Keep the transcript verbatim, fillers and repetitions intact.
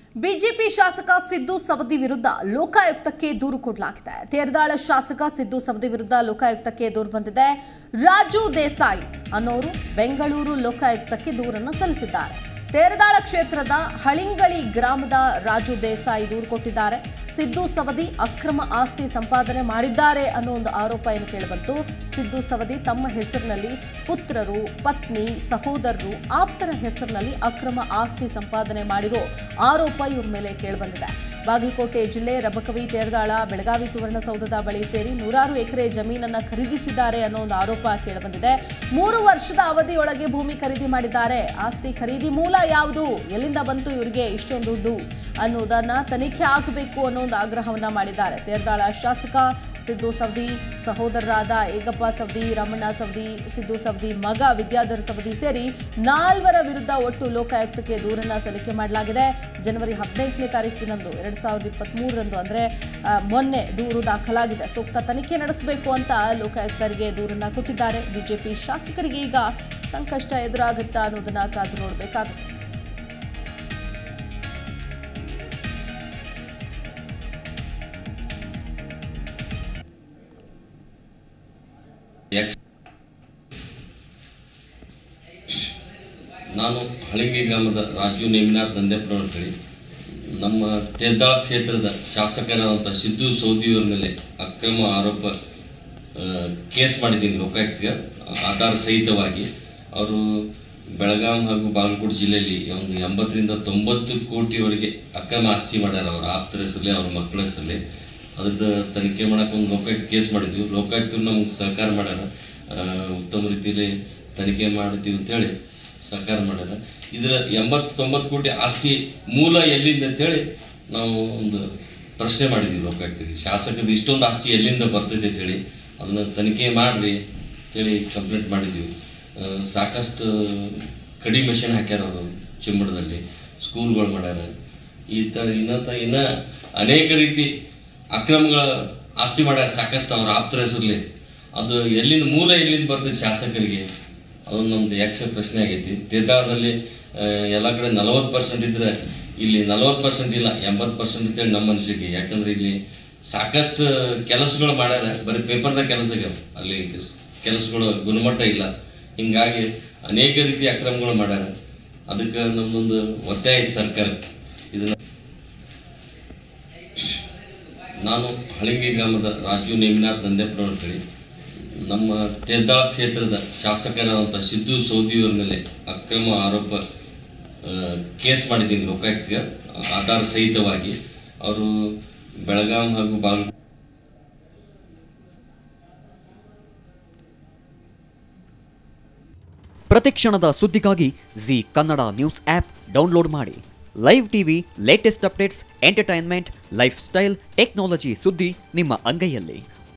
BJP ಶಾಸಕ ಸಿದ್ದು ಸವದಿ ವಿರುದ್ಧ ಲೋಕಾಯುಕ್ತಕ್ಕೆ ದೂರು ಕೊಡಲಾಗಿದೆ. ತೇರದಾಳ ಶಾಸಕ ಸಿದ್ದು ಸವದಿ ವಿರುದ್ಧ ಲೋಕಾಯುಕ್ತಕ್ಕೆ ದೂರು ಬಂದಿದೆ. ರಾಜು ದೇಸಾಯಿ ಅನ್ನೋರು ಬೆಂಗಳೂರು ಲೋಕಾಯುಕ್ತಕ್ಕೆ ದೂರನ್ನು ಸಲ್ಲಿಸಿದ್ದಾರೆ. ತೇರದಾಳ ಕ್ಷೇತ್ರದ ಹಳಿಂಗಳಿ ಗ್ರಾಮದ ರಾಜು ದೇಸಾಯಿ ದೂರು ಕೊಟ್ಟಿದ್ದಾರೆ. ಸಿದ್ದು ಸವದಿ ಅಕ್ರಮ ಆಸ್ತಿ ಸಂಪಾದನೆ ಮಾಡಿದ್ದಾರೆ ಅನ್ನೋ ಒಂದು ಆರೋಪ ಏನು ಕೇಳಿಬಂತು. ಸಿದ್ದು ಸವದಿ ತಮ್ಮ ಹೆಸರಿನಲ್ಲಿ ಪುತ್ರರು, ಪತ್ನಿ, ಸಹೋದರರು, ಆಪ್ತರ ಹೆಸರಿನಲ್ಲಿ ಅಕ್ರಮ ಆಸ್ತಿ ಸಂಪಾದನೆ ಮಾಡಿರೋ ಆರೋಪ ಇವ್ರ ಮೇಲೆ ಕೇಳಿಬಂದಿದೆ. ಬಾಗಲಕೋಟೆ ಜಿಲ್ಲೆ ರಬಕವಿ, ತೇರದಾಳ, ಬೆಳಗಾವಿ ಸುವರ್ಣಸೌಧದ ಬಳಿ ಸೇರಿ ನೂರಾರು ಎಕರೆ ಜಮೀನನ್ನ ಖರೀದಿಸಿದ್ದಾರೆ ಅನ್ನೋ ಒಂದು ಆರೋಪ ಕೇಳಿಬಂದಿದೆ. ಮೂರು ವರ್ಷದ ಅವಧಿಯೊಳಗೆ ಭೂಮಿ ಖರೀದಿ ಮಾಡಿದ್ದಾರೆ. ಆಸ್ತಿ ಖರೀದಿ ಮೂಲ ಯಾವುದು, ಎಲ್ಲಿಂದ ಬಂತು ಇವರಿಗೆ ಇಷ್ಟೊಂದು ದುಡ್ಡು ಅನ್ನೋದನ್ನ ತನಿಖೆ ಆಗಬೇಕು ಅನ್ನೋ ಒಂದು ಆಗ್ರಹವನ್ನ ಮಾಡಿದ್ದಾರೆ. ತೇರದಾಳ ಶಾಸಕ ಸಿದ್ದು ಸವದಿ ಸಹೋದರರಾದ ಏಗಪ್ಪ ಸವದಿ, ರಮಣ್ಣ ಸವದಿ, ಸಿದ್ದು ಸವದಿ ಮಗ ವಿದ್ಯಾಧರ್ ಸವದಿ ಸೇರಿ ನಾಲ್ವರ ವಿರುದ್ಧ ಒಟ್ಟು ಲೋಕಾಯುಕ್ತಕ್ಕೆ ದೂರನ್ನ ಸಲ್ಲಿಕೆ ಮಾಡಲಾಗಿದೆ. ಜನವರಿ ಹದಿನೆಂಟನೇ ತಾರೀಕಿನಂದು ಎರಡ್ ಸಾವಿರದ ಇಪ್ಪತ್ತ್ ಮೂರರಂದು ಅಂದ್ರೆ ಮೊನ್ನೆ ದೂರು ದಾಖಲಾಗಿದೆ. ಸೂಕ್ತ ತನಿಖೆ ನಡೆಸಬೇಕು ಅಂತ ಲೋಕಾಯುಕ್ತರಿಗೆ ದೂರನ್ನ ಕೊಟ್ಟಿದ್ದಾರೆ. ಬಿಜೆಪಿ ಶಾಸಕರಿಗೆ ಈಗ ಸಂಕಷ್ಟ ಎದುರಾಗುತ್ತಾ ಅನ್ನೋದನ್ನ ಕಾದು ನೋಡಬೇಕಾಗುತ್ತೆ. ನಾನು ಹಳಿಂಗಿ ಗ್ರಾಮದ ರಾಜು ನೇಮಿನಾಥ್ ನಂದೇಪುರ ಅಂತೇಳಿ ನಮ್ಮ ತೇರದಾಳ ಕ್ಷೇತ್ರದ ಶಾಸಕರಾದಂಥ ಸಿದ್ದು ಸವದಿಯವರ ಮೇಲೆ ಅಕ್ರಮ ಆರೋಪ ಕೇಸ್ ಮಾಡಿದ್ದೀನಿ ಲೋಕಾಯುಕ್ತಗೆ ಆಧಾರ ಸಹಿತವಾಗಿ. ಅವರು ಬೆಳಗಾವಿ ಹಾಗೂ ಬಾಗಲಕೋಟೆ ಜಿಲ್ಲೆಯಲ್ಲಿ ಒಂದು ಎಂಬತ್ತರಿಂದ ತೊಂಬತ್ತು ಕೋಟಿವರೆಗೆ ಅಕ್ರಮ ಆಸ್ತಿ ಮಾಡ್ಯಾರ. ಅವ್ರ ಆಪ್ತರ ಹೆಸರಲ್ಲಿ, ಅವ್ರ ಮಕ್ಕಳ ಹೆಸರಲ್ಲಿ. ಅದ್ರದ್ದು ತನಿಖೆ ಮಾಡೋಕೆ ಒಂದು ಲೋಕಾಯುಕ್ತ ಕೇಸ್ ಮಾಡಿದ್ವಿ. ಲೋಕಾಯುಕ್ತರು ನಮ್ಗೆ ಸಹಕಾರ ಮಾಡ್ಯಾರ, ಉತ್ತಮ ರೀತಿಯಲ್ಲಿ ತನಿಖೆ ಮಾಡ್ತೀವಿ ಅಂತೇಳಿ ಸಹಕಾರ ಮಾಡ್ಯಾರ. ಇದರ ಎಂಬತ್ತು ತೊಂಬತ್ತು ಕೋಟಿ ಆಸ್ತಿ ಮೂಲ ಎಲ್ಲಿಂದ ಅಂತೇಳಿ ನಾವು ಒಂದು ಪ್ರಶ್ನೆ ಮಾಡಿದ್ವಿ ಲೋಕಾಯುಕ್ತರಿಗೆ. ಶಾಸಕರು ಇಷ್ಟೊಂದು ಆಸ್ತಿ ಎಲ್ಲಿಂದ ಬರ್ತೈತೆ ಅಂತೇಳಿ ಅದನ್ನು ತನಿಖೆ ಮಾಡಿರಿ ಅಂತೇಳಿ ಕಂಪ್ಲೇಂಟ್ ಮಾಡಿದ್ವಿ. ಸಾಕಷ್ಟು ಕಡಿ ಮೆಷಿನ್ ಹಾಕ್ಯಾರ ಅವರು ಚಿಮ್ಮಡದಲ್ಲಿ, ಸ್ಕೂಲ್ಗಳು ಮಾಡ್ಯಾರ. ಈ ಥರ ಇನ್ನಂತ ಇನ್ನೂ ಅನೇಕ ರೀತಿ ಅಕ್ರಮಗಳ ಆಸ್ತಿ ಮಾಡ್ಯಾರ ಸಾಕಷ್ಟು ಅವ್ರ ಆಪ್ತರ ಹೆಸರಲ್ಲಿ. ಅದು ಎಲ್ಲಿಂದ ಮೂಲ ಎಲ್ಲಿಂದ ಬರ್ತದೆ ಶಾಸಕರಿಗೆ, ಅದೊಂದು ನಮ್ದು ಯಕ್ಷ ಪ್ರಶ್ನೆ ಆಗೈತಿ. ತೇರದಾಳದಲ್ಲಿ ಎಲ್ಲ ಕಡೆ ನಲವತ್ತು ಪರ್ಸೆಂಟ್ ಇದ್ದರೆ ಇಲ್ಲಿ ನಲವತ್ತು ಪರ್ಸೆಂಟ್ ಇಲ್ಲ, ಎಂಬತ್ತು ಪರ್ಸೆಂಟ್ ಅಂತೇಳಿ ನಮ್ಮ ಅನಿಸಿಕೆ. ಯಾಕಂದ್ರೆ ಇಲ್ಲಿ ಸಾಕಷ್ಟು ಕೆಲಸಗಳು ಮಾಡ್ಯಾರ, ಬರೀ ಪೇಪರ್ದಾಗ ಕೆಲಸ ಆಗ್ಯಾವ, ಅಲ್ಲಿ ಕೆಲಸಗಳ ಗುಣಮಟ್ಟ ಇಲ್ಲ. ಹೀಗಾಗಿ ಅನೇಕ ರೀತಿ ಅಕ್ರಮಗಳು ಮಾಡ್ಯಾರ. ಅದಕ್ಕೆ ನಮ್ಮದೊಂದು ಒತ್ತಾಯ ಐತಿ ಸರ್ಕಾರಕ್ಕೆ. ಇದನ್ನು ನಾನು ಹಳಿಂಗಿ ಗ್ರಾಮದ ರಾಜು ನೇಮಿನಾಥ್ ನಂದೇಪುರ ಅಂತೇಳಿ ನಮ್ಮ ತೇರದಾಳ ಕ್ಷೇತ್ರದ ಶಾಸಕರಾದಂಥ ಸಿದ್ದು ಸವದಿಯವರ ಮೇಲೆ ಅಕ್ರಮ ಆರೋಪ ಕೇಸ್ ಮಾಡಿದ್ದೀನಿ ಲೋಕಾಯುಕ್ತಗೆ ಆಧಾರ ಸಹಿತವಾಗಿ. ಅವರು ಬೆಳಗಾವಿ ಹಾಗೂ ಬಾಗಲಕೋಟೆ ಪ್ರತಿಕ್ಷಣದ ಸುದ್ದಿಗಾಗಿ Zee Kannada news app download ಮಾಡಿ. Live TV, latest updates, entertainment, lifestyle, technology ಸುದ್ದಿ ನಿಮ್ಮ ಅಂಗೈಯಲ್ಲಿ.